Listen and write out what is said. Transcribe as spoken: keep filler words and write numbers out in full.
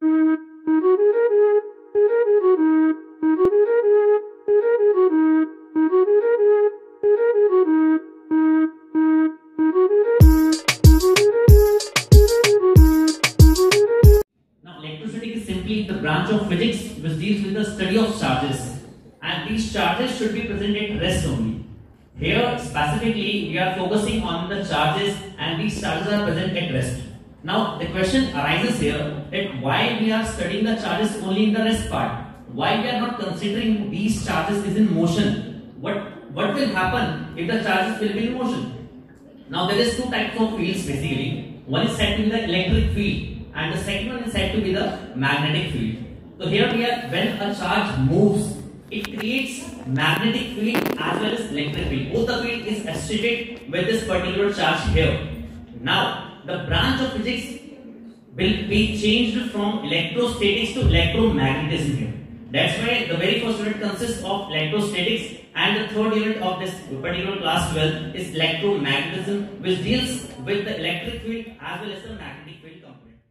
Electrostatics is simply the branch of physics which deals with the study of charges, and these charges should be present at rest only. Here specifically we are focusing on the charges, and these charges are present at rest. Now the question arises here that why we are studying the charges only in the rest part? Why we are not considering these charges is in motion? What what will happen if the charges will be in motion? Now there is two types of fields basically. One is said to be the electric field, and the second one is said to be the magnetic field. So here we are, when a charge moves, it creates magnetic field as well as electric field. Both the field is associated with this particular charge here. Now the branch of physics will be changed from electrostatics to electromagnetism here. That's why the very first unit consists of electrostatics, and the third unit of this particular class twelve is electromagnetism, which deals with the electric field as well as the magnetic field component.